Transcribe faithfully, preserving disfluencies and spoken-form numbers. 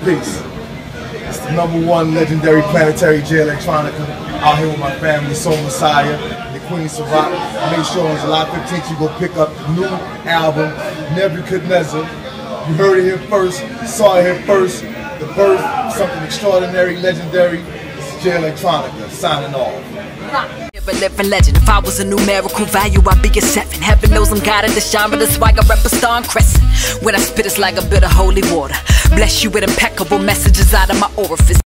Peace. It's the number one legendary planetary J Electronica. Out here with my family, Soul Messiah, the Queen Sa-Roc. Make sure on July fifteenth you go pick up the new album, Nebuchadnezzar. You heard it here first, saw it here first. The birth of something extraordinary, legendary. It's J Electronica, signing off. A living legend. If I was a numerical value, I'd be a seven. Heaven knows I'm guided to shine, but that's why I rep a star and crescent. When I spit, it's like a bit of holy water. Bless you with impeccable messages out of my orifice.